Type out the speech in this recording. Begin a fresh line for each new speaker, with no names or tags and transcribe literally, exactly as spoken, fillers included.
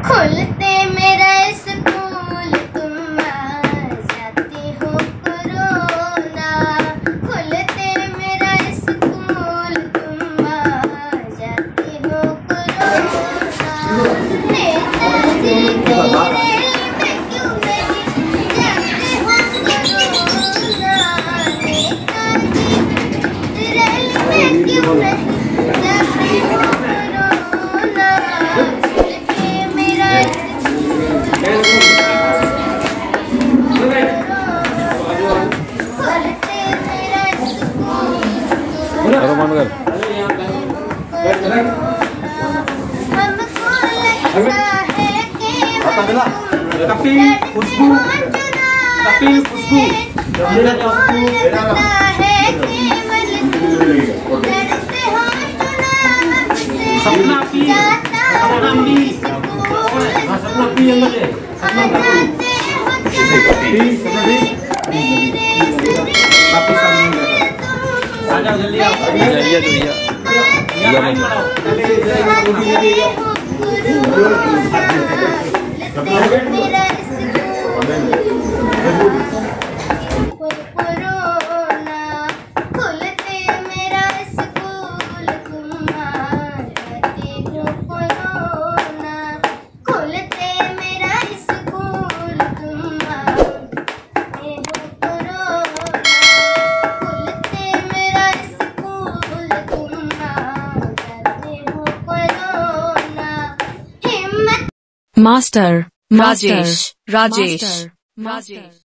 खुलते मेरा स्कूल तुम आ जाते हो कोरोना। खुलते मेरा स्कूल तुम आ जाते हो कोरोना। नेताजी की रैली में क्यों नहीं जाते हो कोरोना। नेताजी की रैली में क्यों नहीं जाते हो कोरोना।
कपिल खुशबू कपिल खुशबू सपना की सपना भी सपना भी अंदर है सपना भी सपना भी काफी सामने आ जाओ जल्दी आओ जल्दी जल्दी या लाइन बनाओ
कोरोना। खुलते मेरा स्कूल तुम आ जाते हो कोरोना। खुलते मेरा स्कूल तुम आ जाते हो कोरोना। खुलते मेरा स्कूल तुम आ जाते हो कोरोना। हिम्मत
मास्टर राजेश राजेश राजेश